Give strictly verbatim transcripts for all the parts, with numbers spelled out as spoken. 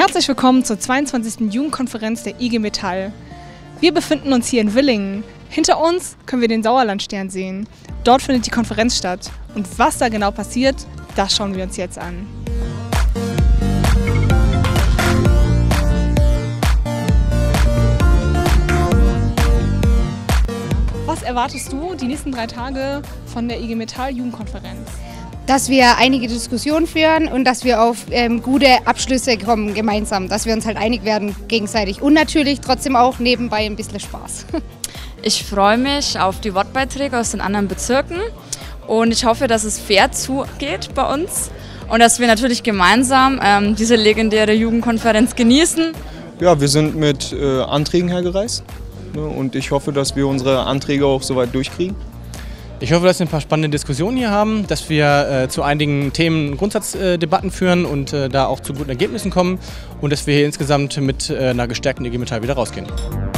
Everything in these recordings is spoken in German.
Herzlich willkommen zur zweiundzwanzigsten Jugendkonferenz der I G Metall. Wir befinden uns hier in Willingen. Hinter uns können wir den Sauerlandstern sehen. Dort findet die Konferenz statt. Und was da genau passiert, das schauen wir uns jetzt an. Was erwartest du die nächsten drei Tage von der I G Metall Jugendkonferenz? Dass wir einige Diskussionen führen und dass wir auf ähm, gute Abschlüsse kommen gemeinsam, dass wir uns halt einig werden gegenseitig und natürlich trotzdem auch nebenbei ein bisschen Spaß. Ich freue mich auf die Wortbeiträge aus den anderen Bezirken und ich hoffe, dass es fair zugeht bei uns und dass wir natürlich gemeinsam ähm, diese legendäre Jugendkonferenz genießen. Ja, wir sind mit äh, Anträgen hergereist, ne, und ich hoffe, dass wir unsere Anträge auch soweit durchkriegen. Ich hoffe, dass wir ein paar spannende Diskussionen hier haben, dass wir äh, zu einigen Themen Grundsatzdebatten äh, führen und äh, da auch zu guten Ergebnissen kommen und dass wir hier insgesamt mit äh, einer gestärkten I G Metall wieder rausgehen.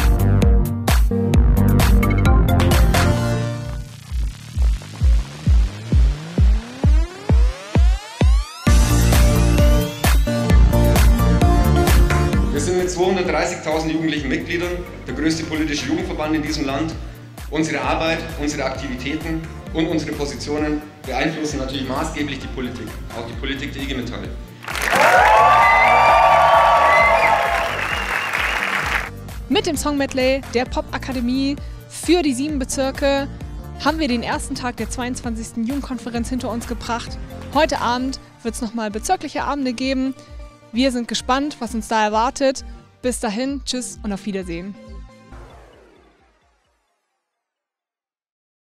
Wir sind mit zweihundertdreißigtausend jugendlichen Mitgliedern der größte politische Jugendverband in diesem Land. Unsere Arbeit, unsere Aktivitäten und unsere Positionen beeinflussen natürlich maßgeblich die Politik, auch die Politik der I G Metall. Mit dem Song-Medley der Pop-Akademie für die sieben Bezirke haben wir den ersten Tag der zweiundzwanzigsten Jugendkonferenz hinter uns gebracht. Heute Abend wird es nochmal bezirkliche Abende geben. Wir sind gespannt, was uns da erwartet. Bis dahin, tschüss und auf Wiedersehen.